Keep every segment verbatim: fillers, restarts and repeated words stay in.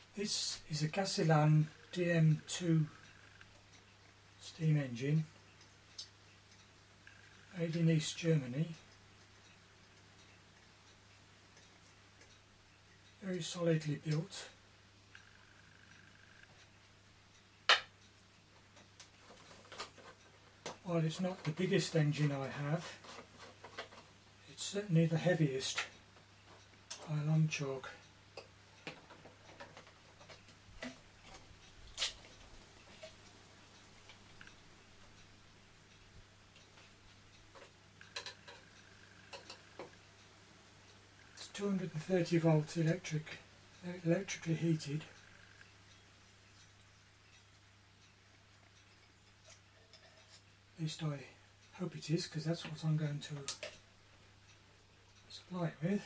This is a Castellan D M two steam engine, made in East Germany. Very solidly built. While it's not the biggest engine I have, it's certainly the heaviest by a long chalk. It's two hundred thirty volt electric, electrically heated. At least I hope it is, because that's what I'm going to supply it with.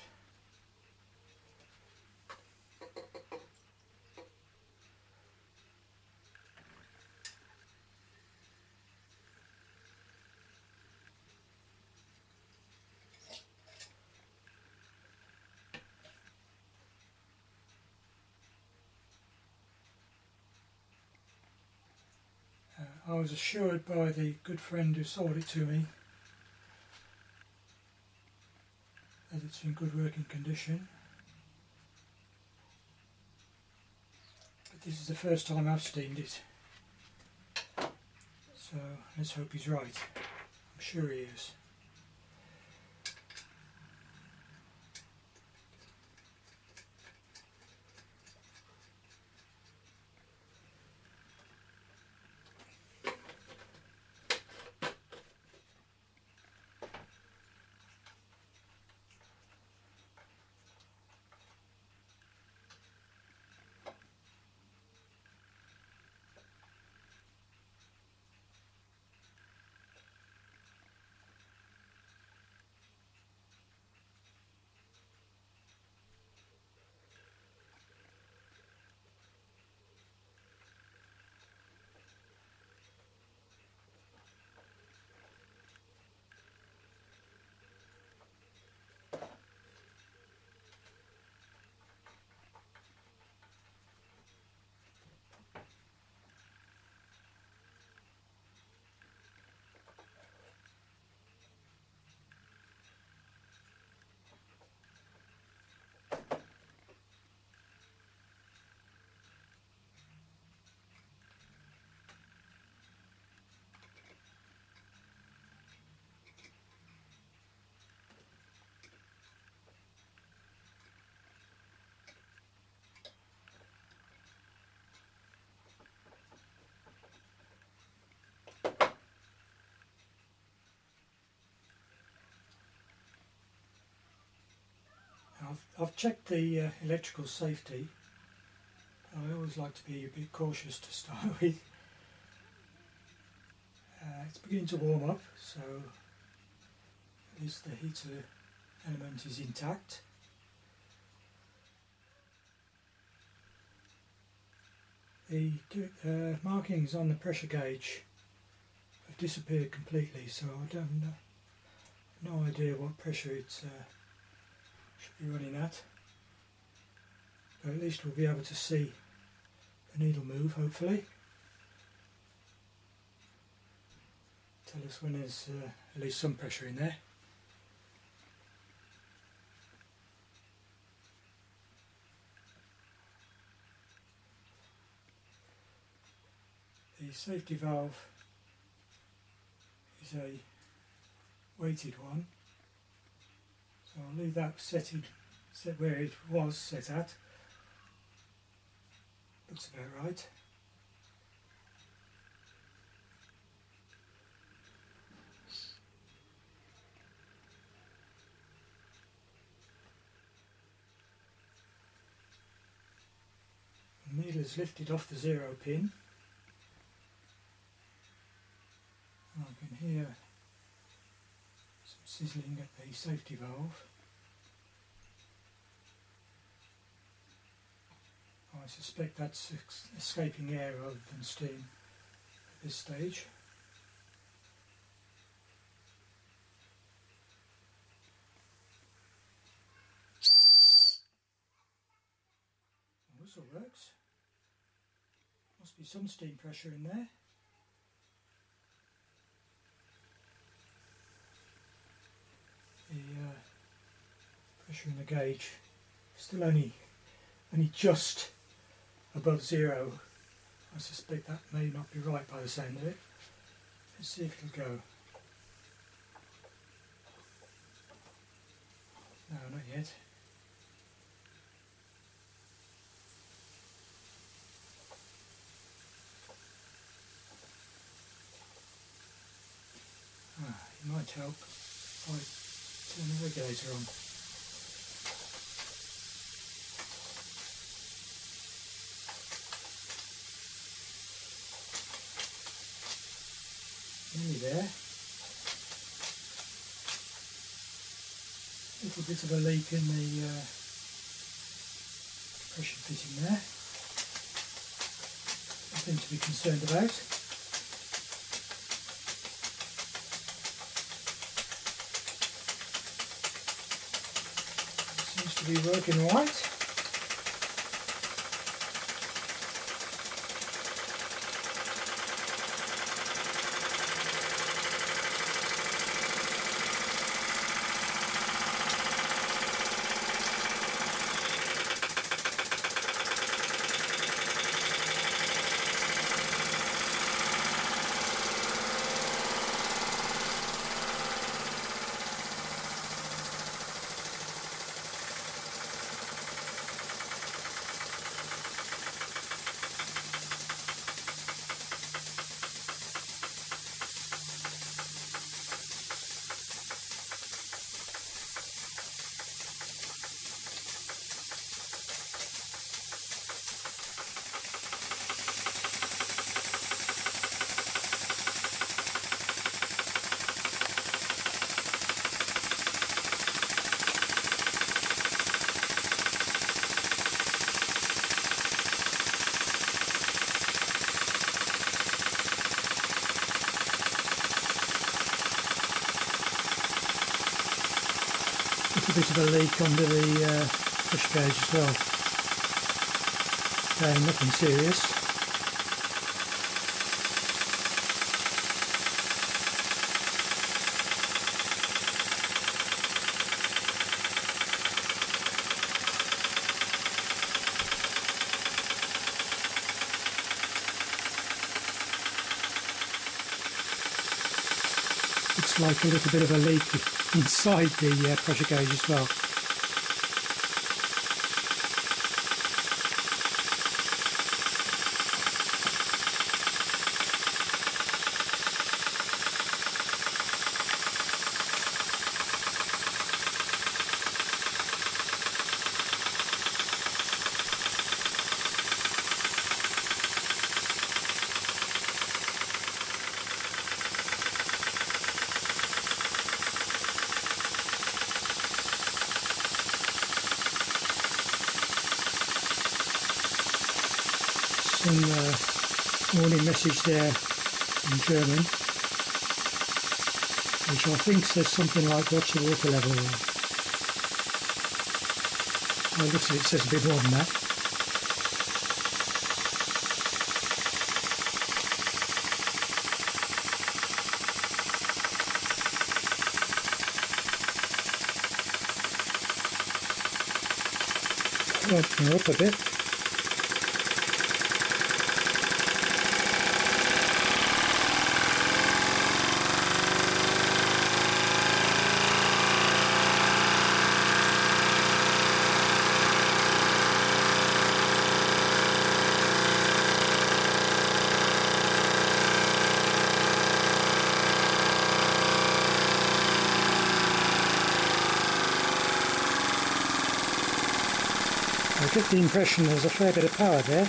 I was assured by the good friend who sold it to me that it's in good working condition. But this is the first time I've steamed it, so let's hope he's right. I'm sure he is. I've, I've checked the uh, electrical safety. I always like to be a bit cautious to start with. Uh, it's beginning to warm up, so at least the heater element is intact. The uh, markings on the pressure gauge have disappeared completely, so I don't know, no idea what pressure it's uh, should be running at, but at least we'll be able to see the needle move, hopefully. Tell us when there's uh, at least some pressure in there. The safety valve is a weighted one. So I'll leave that set, in, set where it was set at. Looks about right. The needle is lifted off the zero pin. I can hear some sizzling at the safety valve. I suspect that's escaping air rather than steam at this stage. also works. Must be some steam pressure in there. The uh, pressure in the gauge still only only just above zero. I suspect that may not be right by the sound of it. Let's see if it'll go. No, not yet. Ah, it might help if I turn the regulator on. Nearly there. A little bit of a leak in the uh, pressure fitting there. Nothing to be concerned about. Seems to be working all right. A bit of a leak under the uh, pressure gauge as well. Okay, nothing serious. Looks like a little bit of a leak inside the uh, pressure gauge as well. Some uh, warning message there in German, which I think says something like watch the water level. Well, it looks like it says a bit more than that. Open her up a bit. I get the impression there's a fair bit of power there.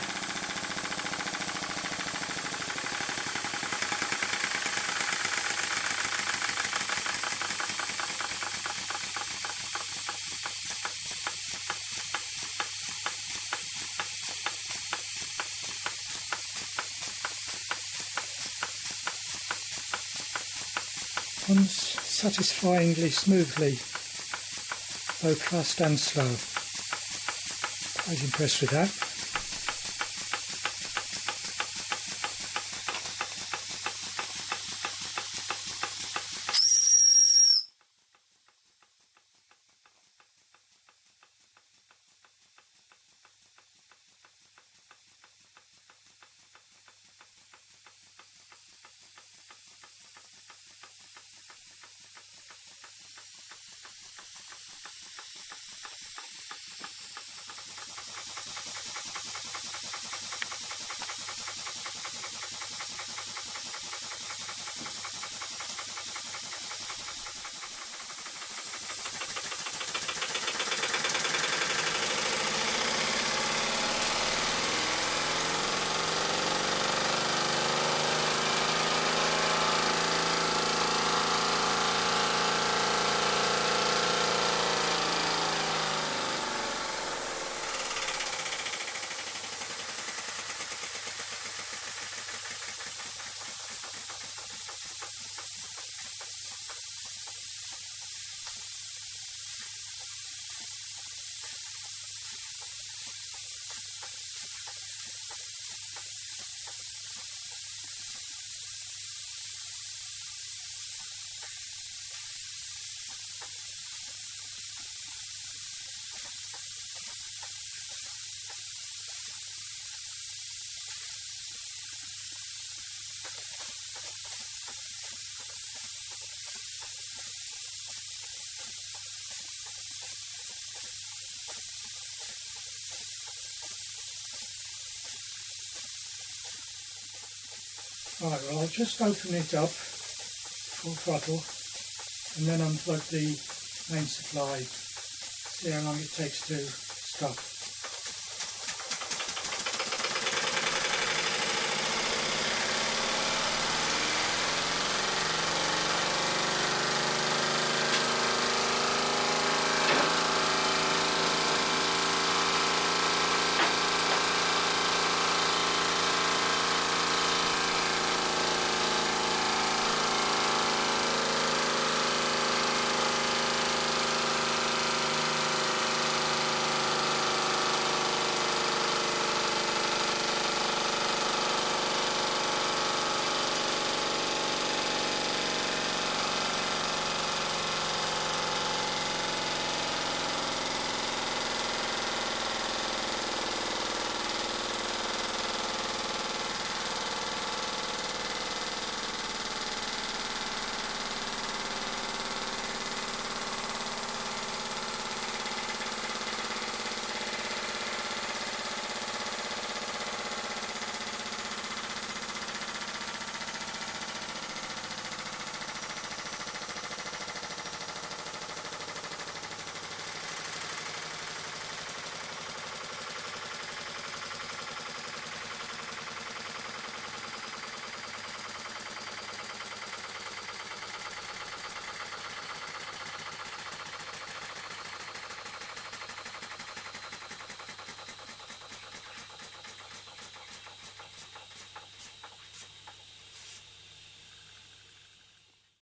Runs satisfyingly smoothly, both fast and slow. I was impressed with that. Right, well I'll just open it up full throttle and then unplug the main supply, see how long it takes to stop.